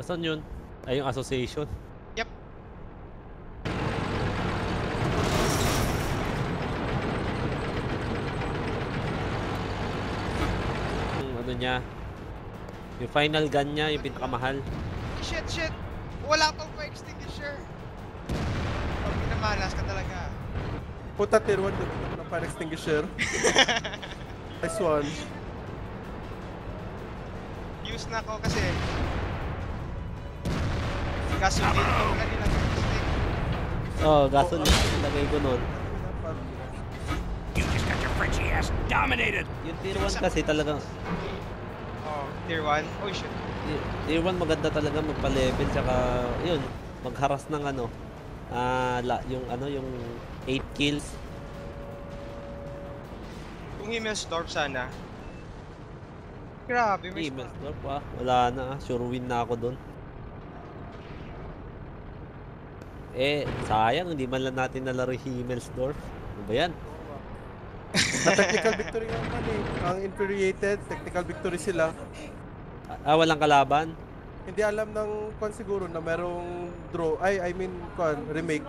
Saan yun? Ay, yung association. Yep. Yung ano niya. Yung final gun niya, yung pinakamahal. Shit! Wala pang fire extinguisher. Pag pinamalas ka talaga. Puta, tier 1 ng fire extinguisher. Nice one. Use na ako kasi gasoline ko kanina stick. Oh, gasoline. Lagay ko nun. You just got your Frenchy ass dominated. Yung tier 1 kasi talagang... Oh, tier 1. Oh shit. Tier 1 maganda talaga magpa-level. Tsaka, yun, magharas ng ano. Yung ano, yung 8 kills. Kung Himmelsdorf sana. Grabe, may Himmelsdorf wala na. Sure win na ako dun. Sayang, hindi man lang natin nalaro Himmelsdorf. Ano ba yan? Technical victory naman eh. Ang infuriated, technical victory sila. Walang kalaban? Hindi alam ng kwan siguro na merong draw. I mean, kwan, remake.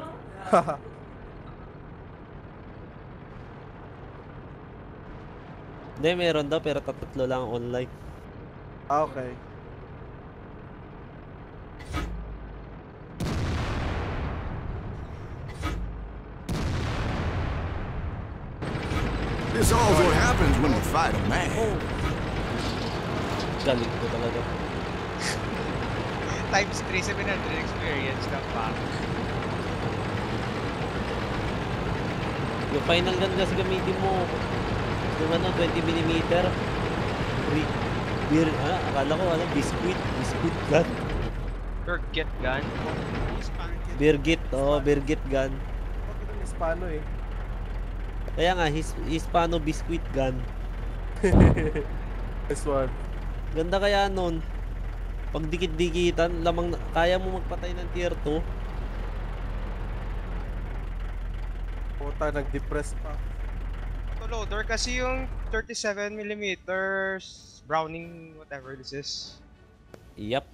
Hindi, meron daw pero tatlo lang online. Okay. This all what happens when you fight a man. Galing ko talaga. times 3, 700 experience lang pa. Yung final gun kasi gamitin mo. Yung ano, 20mm. Akala ko biscuit gun. Birgit gun. Birgit gun. Okay ng Hispano eh. Kaya nga, Hispano biscuit gun. This one. Ganda kaya nun. Pag dikit-dikitan, kaya mo magpatay ng tier 2. Puta, nag-depress pa. Autoloader kasi yung 37mm Browning whatever this is. Yup.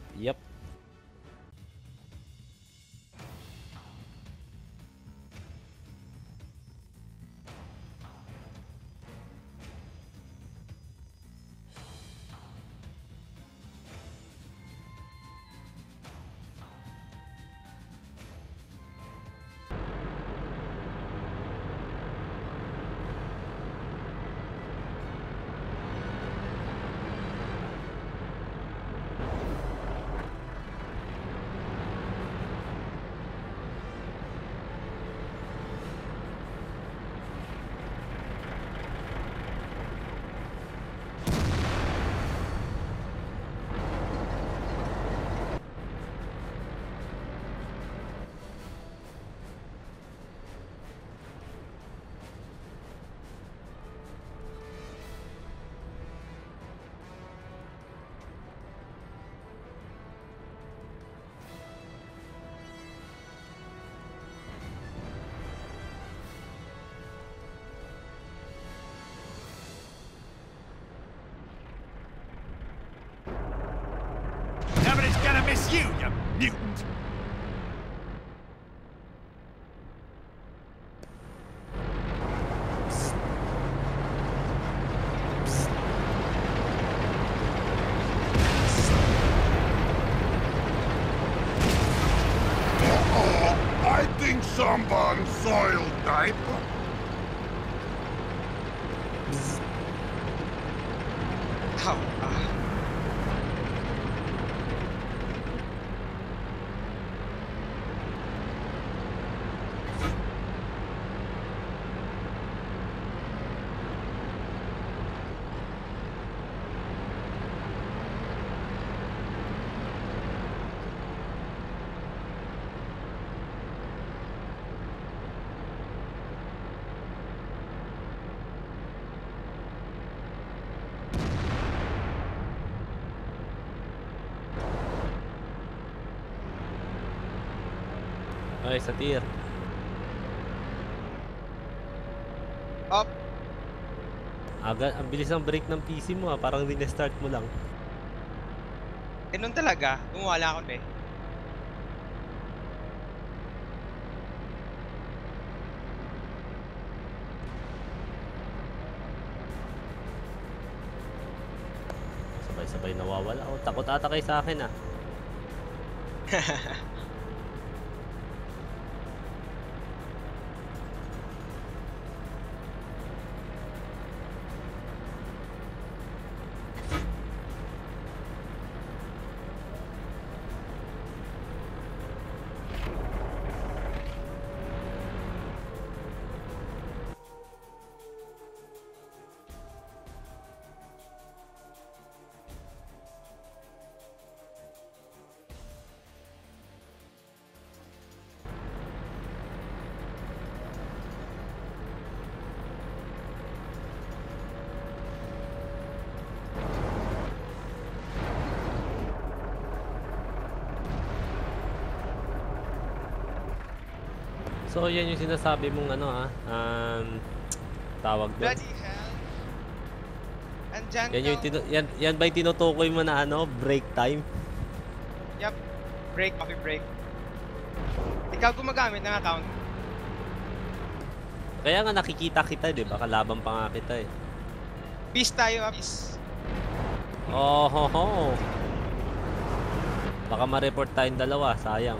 Nobody's gonna miss you, you mutant. I think someone soiled diaper. Ow. Ay, sa tier. Up. Ang bilis ng break ng PC mo parang restart mo lang. Ganun talaga. Gumawa lang ako eh. Sabay-sabay nawawala. Oh, takot ata kayo sa akin ah. So yan yung sinasabi mong ano tawag doon. Bloody hell. Andyan Yan yung yan ba yung tinutukoy mo na ano, break time? Yup. Break, coffee break. Ikaw gumagamit ng account. Kaya nga nakikita kita, 'di ba? Kalaban pa nga kita eh. Peace tayo, peace. Oh, ho, ho. Baka ma-report tayong dalawa, sayang.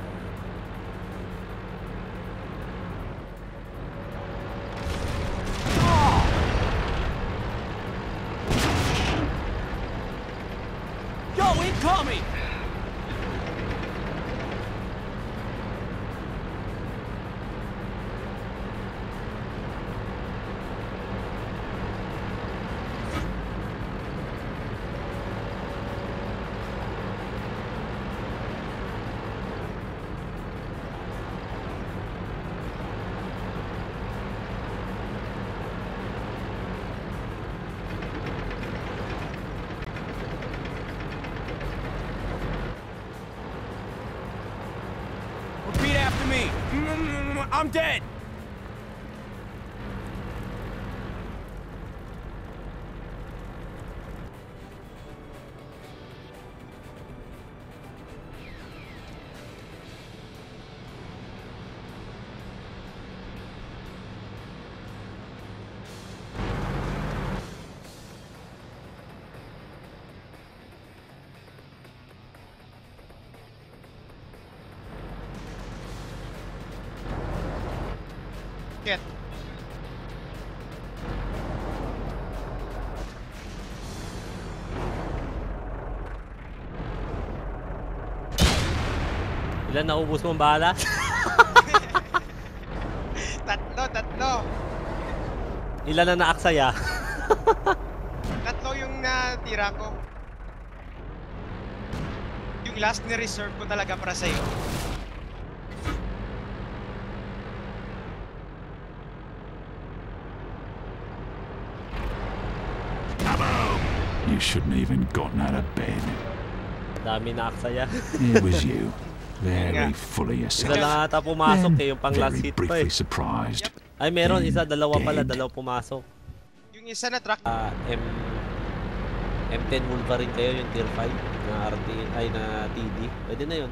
Yo, incoming! Repeat after me. I'm dead. Shit. Ilan naubos mong bala? Tatlo. Ilan na naaksaya? Tatlo yung natira ko. Yung last ni reserve ko talaga para sa'yo. You shouldn't even gotten out of bed. Dami naaksaya. It was you. Very full of Isa yourself. lang ata pumasok eh, yung pang last Very hit pa eh. briefly surprised. Ay meron, isa, dalawa pala, Dead. dalawa pumasok. Yung isa na truck. M10 Wolverine kayo, yung tier 5 na RT, ay na TD. Pwede na yun.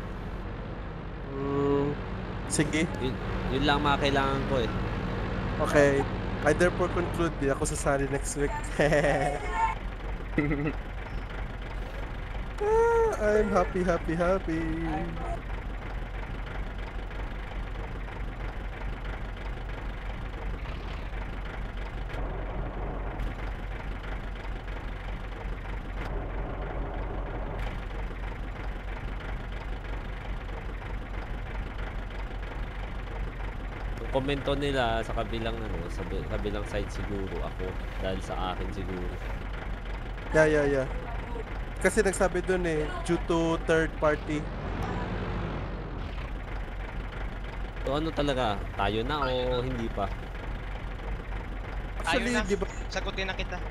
Sige. Yun lang mga kailangan ko eh. Okay. I therefore conclude, di ako sasali next week. I'm happy. Yung komento nila sa kabilang sa kabilang side siguro ako dahil sa akin siguro. Yeah. Kasi nagsabi dun eh, due to third party. So ano talaga, tayo na o hindi pa? Actually, Ayun na. di ba, Sagutin na kita.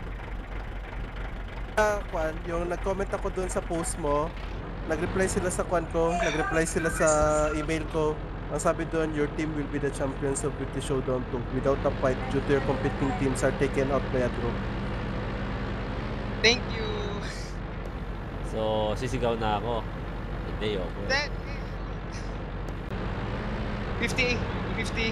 Kwan, yung nag-comment ako dun sa post mo, nag-reply sila sa kwan ko, nag-reply sila sa email ko. Ang sabi doon, your team will be the champions of British Showdown 2. Without a fight, due to your competing teams are taken out by a group. Thank you. So, sisigaw na ako. Hindi, okay. Then, 50. 50.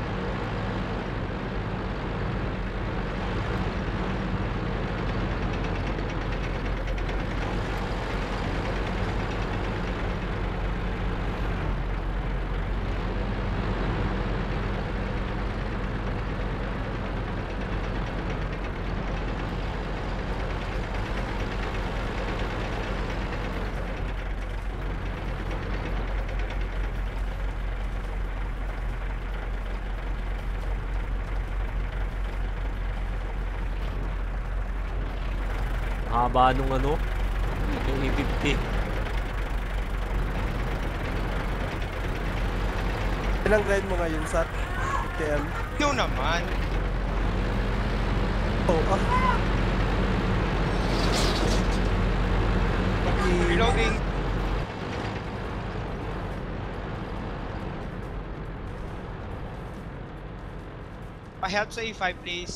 Haba nung ano, yung E50. Ilang grind mo ngayon, Sat? TM? Yun naman. Oh, ah. Okay. Reloading. Pa-help sa E5, please.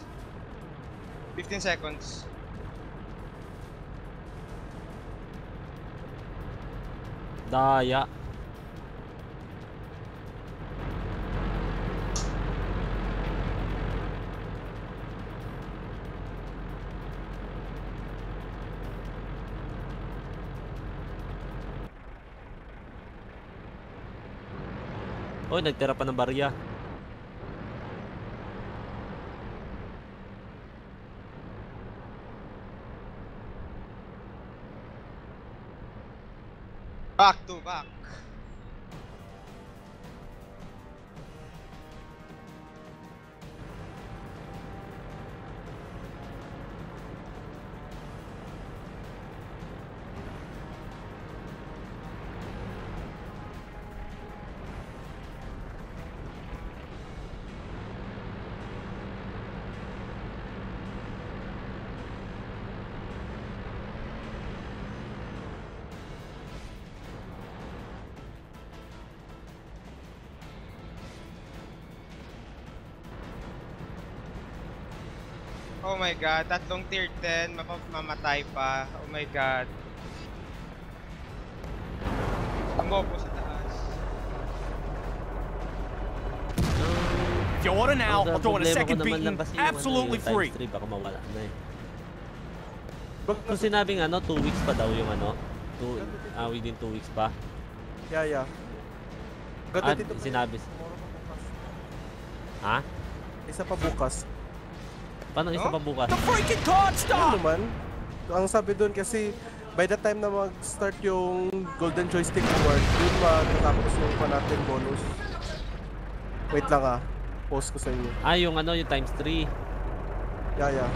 15 seconds. Daya. Oh, nagtira pa ng barya. Back to back. Oh my god, tatlong tier 10, mamatay pa. Oh my god. Umopo sa taas. If you order now, Ang I'll throw in a problema ko second naman beating lang kasi yung absolutely ano, yung free. times 3 baka mawala na eh. Kung sinabing ano, 2 weeks pa daw yung ano, within 2 weeks pa. Yeah. Ah, Ganda dito pa. sinabi. Tomorrow pa bukas. Ha? Isa pa bukas. Paano isa Huh? pa bukas? The freaking card Ano stop! naman? Ang sabi doon kasi by the time na mag-start yung Golden Joystick Award, yun matatapos yung pa natin bonus. Wait lang ah. Post ko sa inyo. Ah, yung ano, yung times 3. Yeah.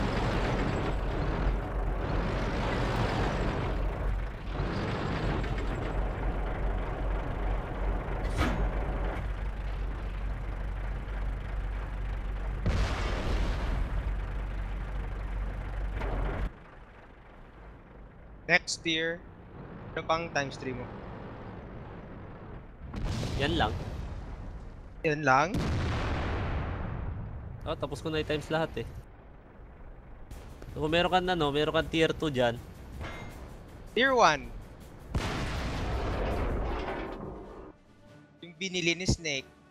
Next tier. Ano pang times 3 mo? Yan lang. Yan lang? Oh, tapos ko na i-times lahat eh. So, kung meron kang ano, meron kang tier 2 dyan. Tier 1. Yung binili ni Snake.